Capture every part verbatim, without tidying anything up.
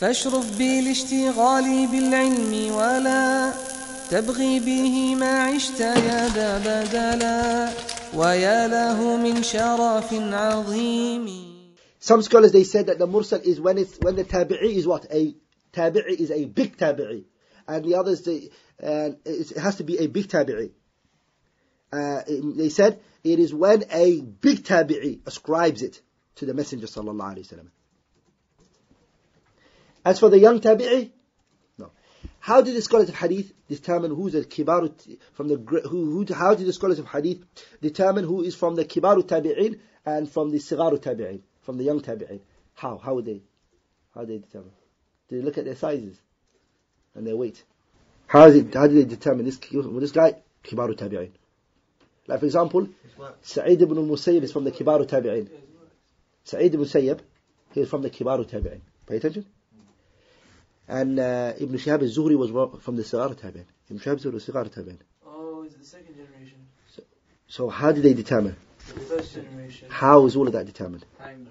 فاشرف بالاشتغال بالعلم ولا تبغي به ما عشت يا ذا بدلا ويا له من شرف عظيم. Some scholars, they said that the mursal is when it's when the tabi'i is what? A tabi'i is a big tabi'i. And the others, they, uh, it has to be a big tabi'i. Uh, they said it is when a big tabi'i ascribes it to the Messenger sallallahu alaihi wasallam. As for the young tabi'i, no. How did the scholars of hadith determine who's a kibaru from the who, who? How did the scholars of hadith determine who is from the kibaru tabi'in and from the sigaru tabi'in, from the young tabi'in? How? How would they? How did they determine? Did they look at their sizes and their weight? How is it? How did they determine this? This guy kibaru tabi'in. Like for example, Sa'id ibn al-Musayyib is from the kibaru tabi'in. Sa'id ibn Musayyib, he is from the kibaru tabi'in. Pay attention. And uh, Ibn Shihab al-Zuhri was from the Sigar Tabi'in. Ibn Shihab al-Zuhri was Sigar Tabi'in. Oh, it's the second generation. So, so how did they determine? The first generation. How is all of that determined?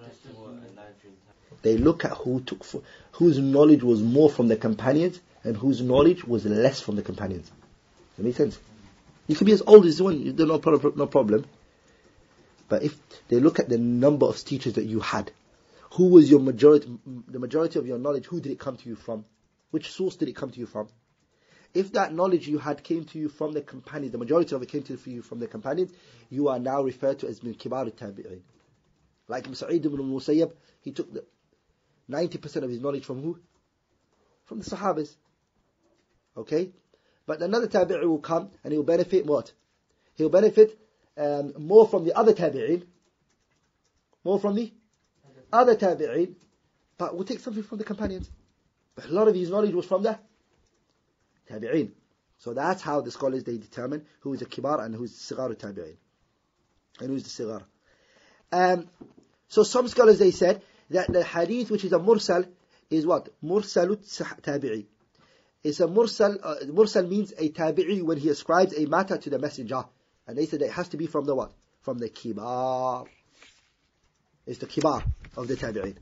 They look at who took, for, whose knowledge was more from the companions and whose knowledge was less from the companions. Does that make sense? You can be as old as the one, no problem, no problem. But if they look at the number of teachers that you had, who was your majority, the majority of your knowledge, who did it come to you from? Which source did it come to you from? If that knowledge you had came to you from the companions, the majority of it came to you from the companions, you are now referred to as min kibar al-tabi'in. Like Sa'id ibn al-Musayyab, he took the ninety percent of his knowledge from who? From the Sahabas. Okay? But another tabi'i will come and he will benefit what? He will benefit um, more from the other tabi'in, more from the other tabi'in, but will take something from the companions. But a lot of his knowledge was from the tabi'in. So that's how the scholars, they determine who is the kibar and who is the sigar tabi'in. And who is the sigar. Um, so some scholars, they said that the hadith which is a mursal is what? Mursalut tabi'i. It's a mursal, uh, mursal means a tabi'i when he ascribes a matter to the messenger. And they said that it has to be from the what? From the kibar. It's the kibar of the tabi'in.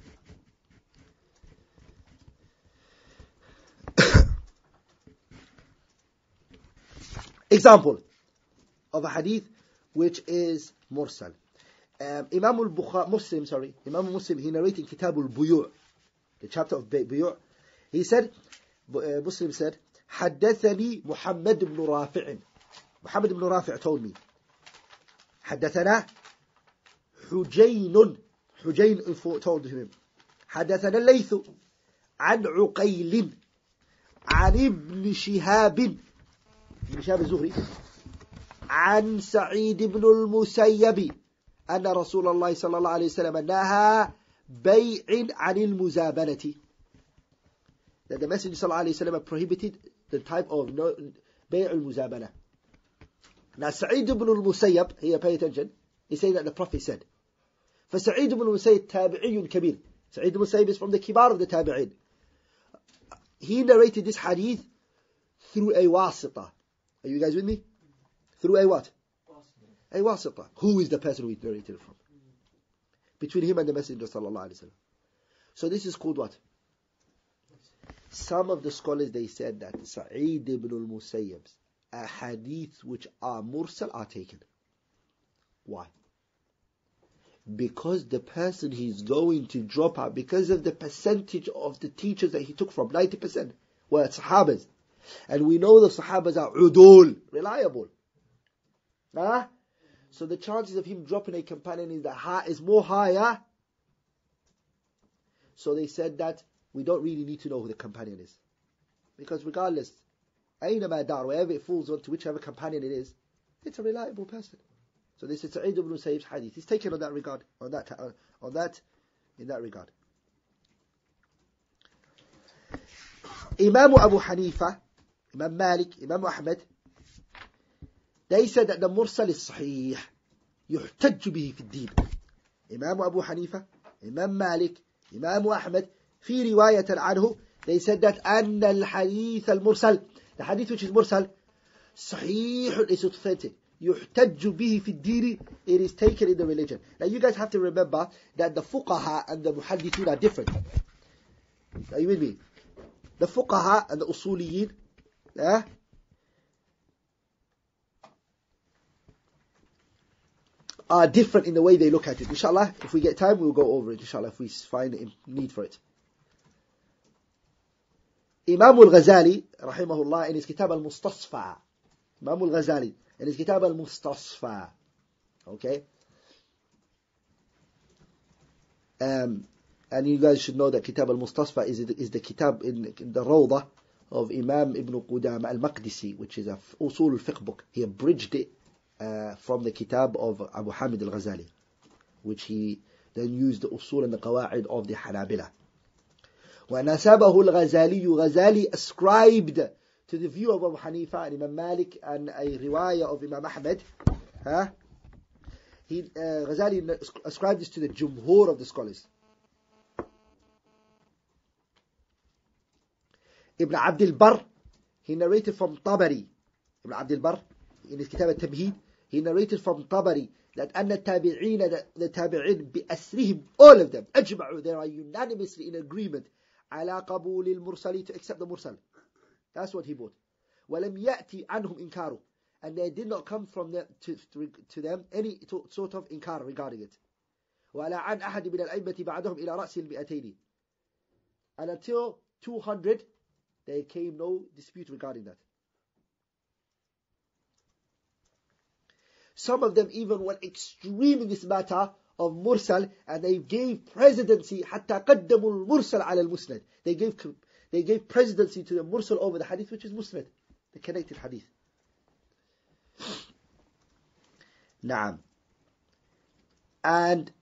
Example of a hadith which is mursal. Um, Imam al-Bukhari, Muslim, sorry, Imam Muslim, he narrated Kitab al-Buyu', the chapter of Buyu'. He said, uh, Muslim said, حدثني محمد بن رافع. Muhammad ibn Rafi' told me. حدثنا حجين. حجين told him. حدثنا الليث عن عقيل عن ابن شهاب ابن شهاب الزهري عن سعيد بن المسيب أن رسول الله صلى الله عليه وسلم نهى بيع عن المزابنة. That the Messenger صلى الله عليه وسلم prohibited the type of no, بيع المزابنة. Now Sa'id ibn al-Musayyab, here pay attention, he said that the Prophet said. For Sa'id ibn al-Musayyab tabi'iyun kabir. Sa'id ibn al-Musayyab is from the kibar of the tabi'in. He narrated this hadith through a wasita. Are you guys with me? Through a what? A wasita. Who is the person who he narrated it from? Between him and the Messenger sallallahu alaihi wasallam. So this is called what? Some of the scholars, they said that Sa'id ibn al-Musayyab's a hadith which are mursal are taken. Why? Because the person he's going to drop out, because of the percentage of the teachers that he took from, ninety percent were Sahabas. And we know the Sahabas are udul, reliable. Huh? So the chances of him dropping a companion is, the high, is more higher. So they said that we don't really need to know who the companion is. Because regardless, أينما دار, wherever it falls onto whichever companion it is, it's a reliable person. So this is Sa'id ibn Musayyib's hadith. He's taken on that regard, on that, uh, on that, in that regard. Imam Abu Hanifa, Imam Malik, Imam Ahmed, they said that the mursal is sahih. يحتج به في الدين. Imam Abu Hanifa, Imam Malik, Imam Ahmed, في رواية عنه, they said that أن الحديث المرسل, the hadith which is mursal, صحيح, is authentic. يحتج به في الدين, it is taken in the religion. Now you guys have to remember that the fuqaha and the muhaddithun are different. Are you with me? The fuqaha and the usuliyin, eh, are different in the way they look at it. Inshallah, if we get time, we'll go over it. Inshallah, if we find a need for it. Imam al-Ghazali, rahimahullah, in his kitab al-Mustasfa. Imam al-Ghazali, in his kitab al-Mustasfa. Okay? Um, and you guys should know that kitab al-Mustasfa is, is the kitab in, in the Rawdah of Imam Ibn Qudama al-Maqdisi, which is a usul al-fiqh book. He abridged it uh, from the kitab of Abu Hamid al-Ghazali, which he then used the usul and the qawa'id of the Hanabila. وَنَسَبَهُ الْغَزَالِيُّ Ghazali ascribed to the view of Abu Hanifa and Imam Malik and a riwayah of Imam Ahmed. Huh? He, uh, Ghazali ascribed this to the jumhur of the scholars. Ibn Abdul Barr, he narrated from Tabari. Ibn Abdul Barr, in his kitab al-Tamheed, he narrated from Tabari that أن التابعين, the tabi'in, بأسرهم, all of them, أجمعوا, they are unanimously in agreement على قبول المرسل, to accept the mursal. That's what he brought. ولم يأتي عنهم إنكاره, and there did not come from them to, to, to them any sort of inkar regarding it. ولا عن أحد من الأئمة بعدهم إلى رأس المئتين, and until two hundred there came no dispute regarding that. Some of them even went extreme in this matter of mursal, and they gave presidency حتى قدموا المرسل على المسند. They gave they gave presidency to the mursal over the hadith, which is musnad, the connected hadith. نعم. And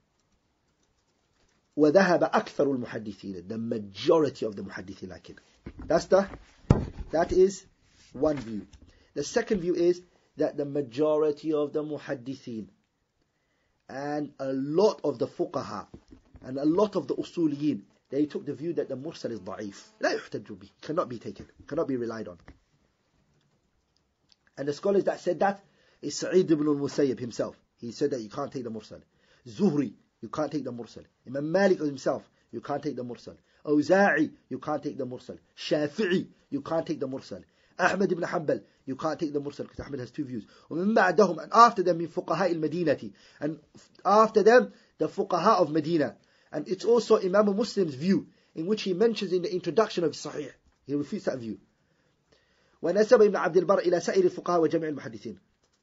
وذهب أكثر المحدثين, the majority of the muhaddithin like it. That's the that is one view. The second view is that the majority of the muhaddithin and a lot of the fuqaha and a lot of the usuliyin, they took the view that the mursal is da'if. لا يحتج به, cannot be taken, cannot be relied on. And the scholars that said that is Sa'id ibn al-Musayyib himself. He said that you can't take the mursal. Zuhri, you can't take the mursal. Imam Malik himself, you can't take the mursal. Awza'i, you can't take the mursal. Shafi'i, you can't take the mursal. Ahmad ibn Hanbal, you can't take the mursal, because Ahmad has two views. ومن بعدهم, and after them, من فقهاء المدينة, and after them, the fuqaha of Medina. And it's also Imam Muslim's view, in which he mentions in the introduction of Sahih. He refutes that view. ونسب ابن عبد البر إلى سائر الفقهاء وجميع المحدثين.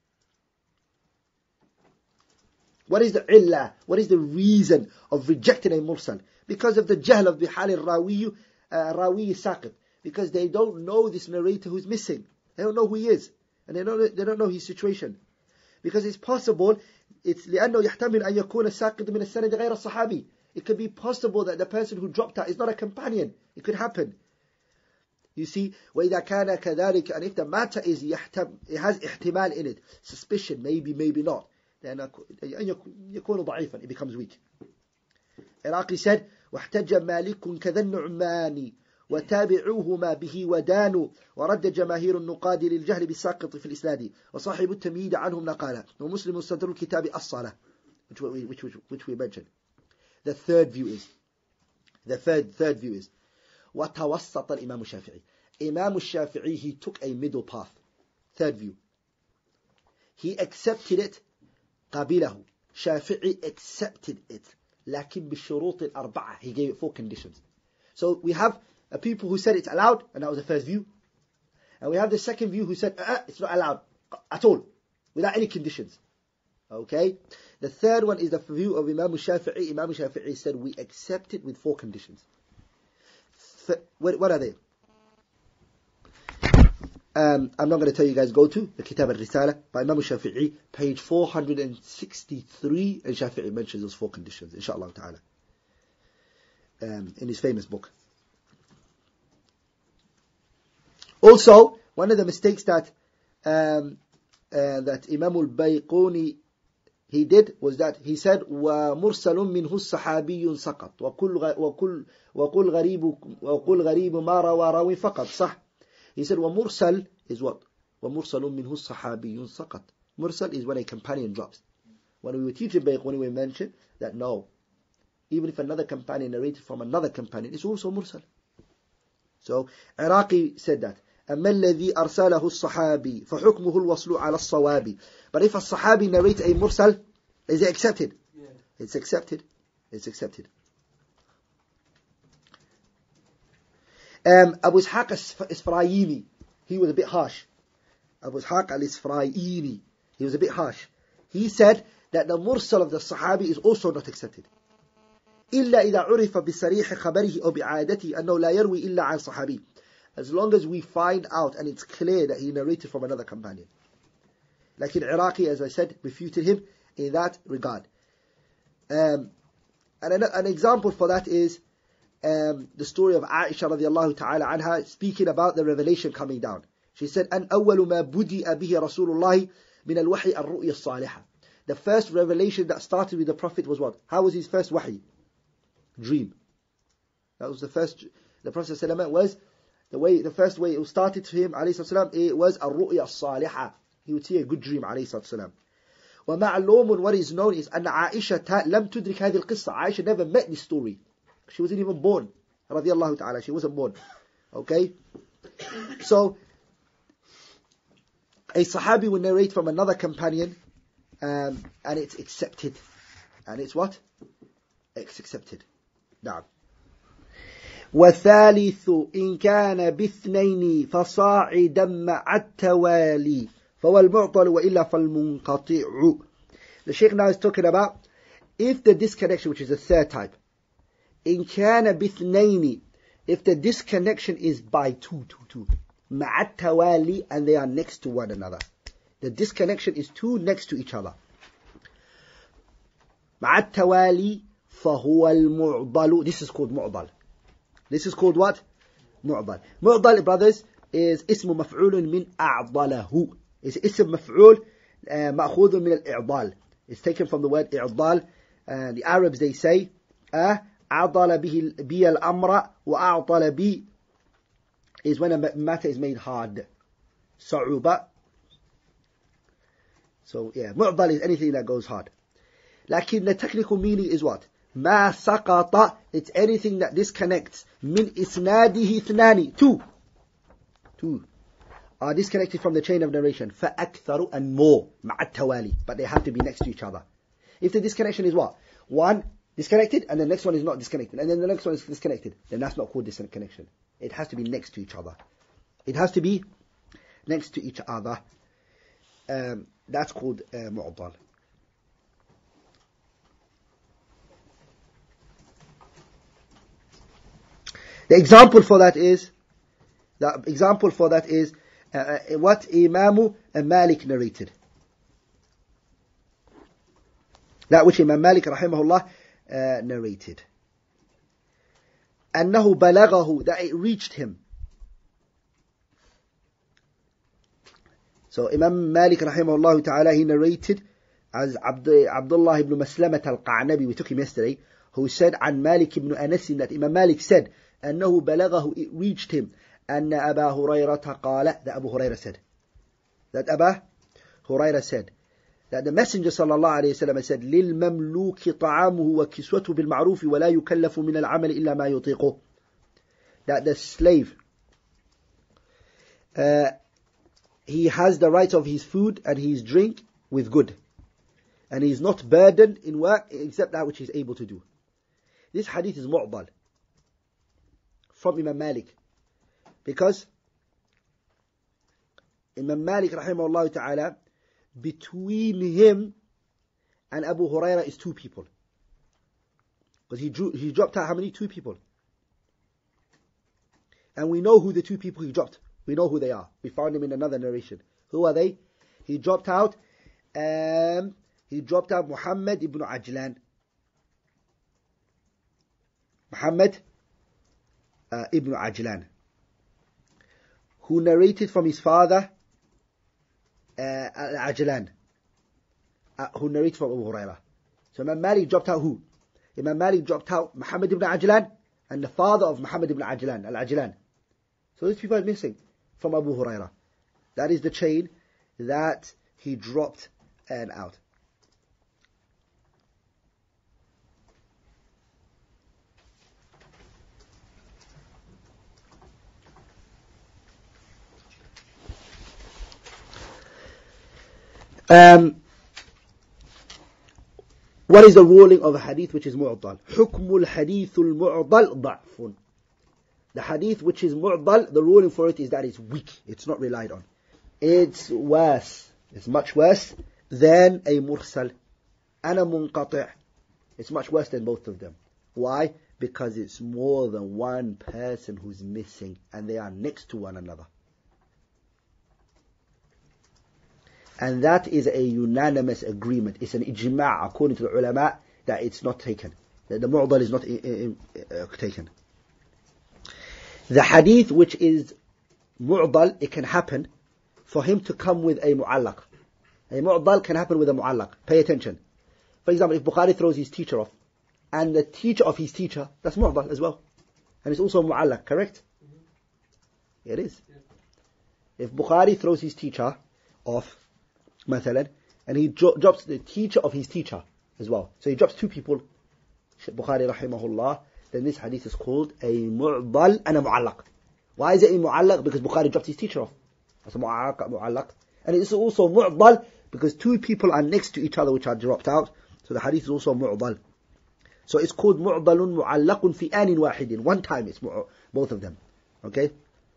What is the illah? What is the reason of rejecting a mursal? Because of the jahl of bihal al-rawi, rawi saqit. Because they don't know this narrator who's missing. They don't know who he is. And they don't, they don't know his situation. Because it's possible, it's لأنه يحتمل أن يكون الساقط من السند غير الصحابي. It could be possible that the person who dropped out is not a companion. It could happen. You see, وإذا كان كذلك, and if the matter is يحتم, it has احتمال in it, suspicion, maybe, maybe not, then يكون ضعيفا, it becomes weak. Iraqi said, واحتج مالك كذا النعمان وتابعوهما به ودانوا ورد جماهير النقاد للجهل بالساقط في الإسناد وصاحب التمييد عنهم نقالا ومسلم صدر الكتاب الصلاة, which we, which, which, which we mentioned. The third view is, the third, third view is, وتوسط الإمام الشافعي. Imam al-Shafi'i, he took a middle path. Third view. He accepted it, قبله. Shafi'i accepted it. لكن بالشروط الأربعة. He gave it four conditions. So we have a people who said it's allowed, and that was the first view. And we have the second view who said, uh, it's not allowed at all, without any conditions. Okay? The third one is the view of Imam al-Shafi'i. Imam al-Shafi'i said, we accept it with four conditions. Th- what, what are they? Um, I'm not going to tell you guys, go to the Kitab al-Risala by Imam al-Shafi'i, page four hundred sixty-three, and Shafi'i mentions those four conditions, inshaAllah ta'ala, um, in his famous book. Also, one of the mistakes that um, uh, that Imam al-Bayquni he did was that he said وَمُرْسَلٌ مِنْهُ الصَّحَابِيٌّ سَقَطْ وَقُلْ وَقُلْ وَقُلْ غَرِيبُ وَقُلْ غَرِيبُ مَا رَوَى رَوٍ فَقَطْ. صح. He said وَمُرْسَل is what? وَمُرْسَلٌ مِنْهُ الصَّحَابِيٌّ سَقَطْ. Mursal is when a companion drops. When we were teaching Bayquni, we mentioned that no, even if another companion narrated from another companion, it's also mursal. So Iraqi said that. أما الذي أرسله الصحابي فحكمه الوصل على الصواب. But if a Sahabi narrates a mursal, is it accepted? Yeah. It's accepted. It's accepted. Um, Abu Ishaq al-Isfaraini, he was a bit harsh. Abu Ishaq al-Isfaraini, he was a bit harsh. He said that the mursal of the Sahabi is also not accepted. إلا إذا عرف بصريح خبره أو بعادته أنه لا يروي إلا عن صحابي. As long as we find out and it's clear that he narrated from another companion. Like in Iraqi, as I said, refuted him in that regard. Um, and an, an example for that is um, the story of Aisha radiallahu ta'ala anha speaking about the revelation coming down. She said, أن أول ما بدأ به رسول الله من الوحي الرؤيا الصالحة. The first revelation that started with the Prophet was what? How was his first wahi? Dream. That was the first. The Prophet ﷺ was the way. The first way it started to him, alayhi salam, it was الرؤيا الصالحة. He would see a good dream, alayhi salam. ومعلوم, what is known is أن عائشة لم تدرك هذه القصة. Aisha never met this story. She wasn't even born. رضي الله تعالى. She wasn't born. Okay. So a Sahabi will narrate from another companion, um, and it's accepted. And it's what? It's accepted. نعم. والثالث إن كان باثنين فصاعدا مع التوالي فهو المعطل وإلا فالمنقطع. The Shaykh now is talking about if the disconnection, which is the third type, إن كان باثنين, if the disconnection is by two, two, two, مع التوالي, and they are next to one another. The disconnection is two next to each other. مع التوالي فهو المعضل. This is called معضل. This is called what? معضل. معضل, brothers, is اسم مفعول من أعضله. It's اسم مفعول uh, مأخوذ من الإعضال. It's taken from the word إعضال. Uh, the Arabs, they say uh, أعضل به بي الأمر وأعطل بي is when a matter is made hard. صعوبة. So yeah, معضل is anything that goes hard. لكن the technical meaning is what? ما سقط, it's anything that disconnects. من إسناده اثنان, two. Two are disconnected from the chain of narration. فأكثر, and more. مع التوالي, but they have to be next to each other. If the disconnection is what? One disconnected, and the next one is not disconnected, and then the next one is disconnected, then that's not called disconnection. It has to be next to each other. It has to be next to each other. Um, that's called uh, mu'dal. The example for that is, the example for that is uh, what Imam Malik narrated. That which Imam Malik rahimahullah uh, narrated. أنه بلغه, that it reached him. So Imam Malik rahimahullah ta'ala, he narrated as Abd, Abdullah ibn Maslamah al-Qa'nabi, we took him yesterday, who said عن Malik ibn Anas, that Imam Malik said أنه بلغه, it reached him, أن أبا هريرة قال, that Abu Hurairah said, that Abu Hurairah said, that the Messenger sallallahu alayhi wa sallam said, للمملوك طعامه وكسوته بالمعروف ولا يكلف من العمل إلا ما يطيقه. That the slave, uh, he has the right of his food and his drink with good, and he is not burdened in work except that which he is able to do. This hadith is mu'dal from Imam Malik, because Imam Malik rahimahullah ta'ala, between him and Abu Hurairah is two people, because he drew, he dropped out how many? Two people. And we know who the two people he dropped. We know who they are. We found them in another narration. Who are they? He dropped out um, he dropped out Muhammad ibn Ajlan. Muhammad uh, ibn Ajlan, who narrated from his father uh, Ajlan, uh, who narrated from Abu Hurairah. So Imam Malik dropped out who? Imam Malik dropped out Muhammad ibn Ajlan and the father of Muhammad ibn Ajlan, Al-Ajlan. So these people are missing from Abu Hurairah. That is the chain that he dropped and out. Um, what is the ruling of a hadith which is mu'dal? حكم الحديث المعضل ضعف. The hadith which is mu'dal, the ruling for it is that it's weak. It's not relied on. It's worse. It's much worse than a mursal and a munqati'. It's much worse than both of them. Why? Because it's more than one person who's missing and they are next to one another. And that is a unanimous agreement. It's an ijma' according to the ulama that it's not taken. That the mu'dal is not uh, uh, taken. The hadith which is mu'dal, it can happen for him to come with a mu'allaq. A mu'dal can happen with a mu'allaq. Pay attention. For example, if Bukhari throws his teacher off, and the teacher of his teacher, that's mu'dal as well. And it's also mu'allaq, correct? Mm-hmm. It is. Yeah. If Bukhari throws his teacher off, مثلا, and he dro- drops the teacher of his teacher as well. So he drops two people, Bukhari rahimahullah, then this hadith is called a mu'dal and a mu'allaq. Why is it a mu'allaq? Because Bukhari dropped his teacher off. That's a mu'allaq. And it's also mu'dal because two people are next to each other which are dropped out. So the hadith is also mu'dal. So it's called mu'dalun mu'allaqun fi anin wahidin. One time it's mu- both of them. Okay?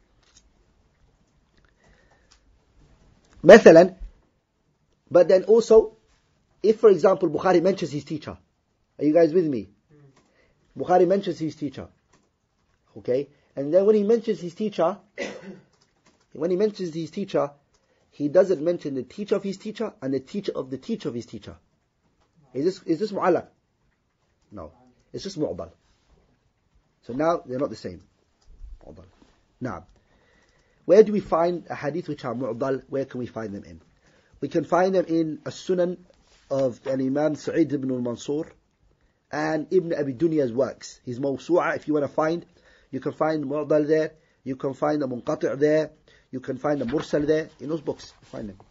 مثلا, but then also, if for example Bukhari mentions his teacher, are you guys with me? Mm. Bukhari mentions his teacher, okay, and then when he mentions his teacher, when he mentions his teacher, he doesn't mention the teacher of his teacher and the teacher of the teacher of his teacher. Is this is this mu'allaq? No, it's just mu'dal. So now they're not the same. Mu'dal. Now, where do we find a hadith which are mu'dal? Where can we find them in? We can find them in a sunan of an Imam Sa'id ibn al-Mansur and Ibn Abi Dunya's works. His mawsu'a, if you want to find, you can find mu'dal there, you can find the munqati' there, you can find the mursal there. In those books, find them.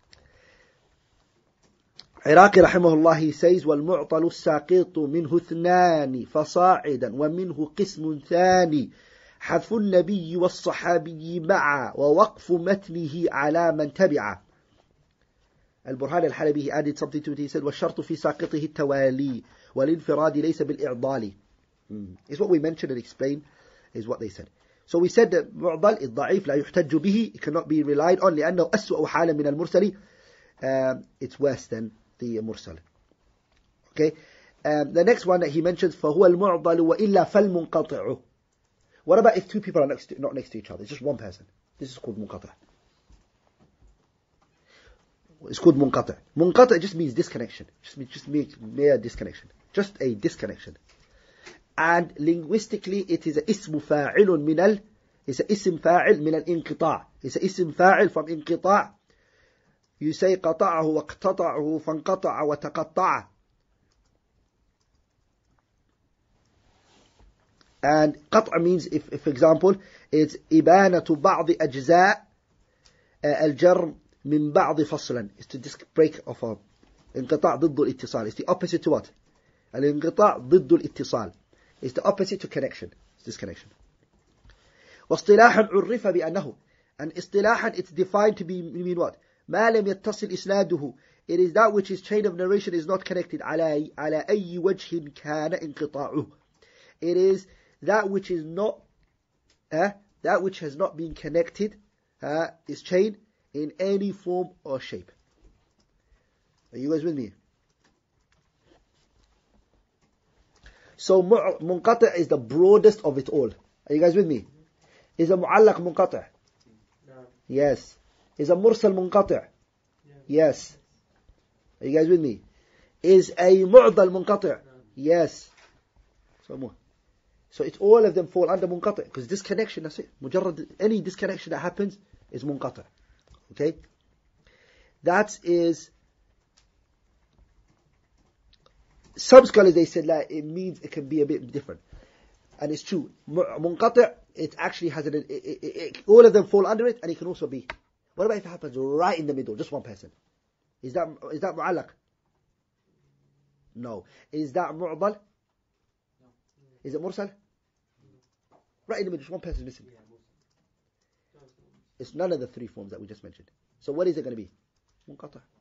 Iraqi rahimahullah, he says, وَالْمُعْطَلُ السَّاقِطُ مِنْهُ اثْنَانِ فَصَاعِدًا وَمِنْهُ قِسْمٌ ثَانِ حذف النبي والصحابي معا ووقف متنه على من تبعه. Al-Burhan al-Halabi, he added something to it. He said, وَالشَّرْطُ فِي سَاقِطِهِ التَّوَالِي وَالْإِنْفِرَادِ لَيْسَ بِالْإِعْضَالِ. Mm. It's what we mentioned and explained, is what they said. So we said that mu'dal is ضعيف لا يحتج به, it cannot be relied on, لأنه أسوأ حالا من المرسل. Um, it's worse than the mursal. Okay. Um, the next one that he mentions, فَهُوَ الْمُعْضَلُ وَإِلَّا فَالْمُنْقَطِعُ. What about if two people are next to, not next to each other? It's just one person. This is called munqati'. It's called munqati'. Munqati' just means disconnection. Just means just means mere disconnection. Just a disconnection. And linguistically, it is a ismu fa'ilun min al. It's a ism fa'il min al inqita'. It's a ism fa'il from inqita'. You say qata'ahu wa qtata'ahu fanqata'a wa taqatta'a. And قطع means, if, if for example, it's إبانة بعض أجزاء الجر من بعض فصلا. It's to just break off a انقطاع ضد الاتصال. It's the opposite to what? الانقطاع ضد الاتصال. It's the opposite to connection. It's disconnection. واصطلاحا عرف بأنه. And اصطلاحا, it's defined to be mean what? ما لم يتصل إسناده. It is that which his chain of narration is not connected. على على أي وجه كان انقطاعه. It is that which is not, uh, that which has not been connected, uh, is chain in any form or shape. Are you guys with me? So munqati' is the broadest of it all. Are you guys with me? Is a mu'allaq munqati'? No. Yes. Is a mursal munqati'? Yeah. Yes. Are you guys with me? Is a mu'dal munqati'? No. Yes. So more. So it's all of them fall under munqati', because disconnection, that's it. Mujarrad, any disconnection that happens is munqati'. Okay? That is, some scholars, they said that it means it can be a bit different. And it's true. Munqati', it actually has an, it, it, it, all of them fall under it, and it can also be. What about if it happens right in the middle, just one person? Is that, is that mu'allaq? No. Is that mu'dal? Is it mursal? Right in the middle, just one person missing. It's none of the three forms that we just mentioned. So what is it going to be? Munqati'.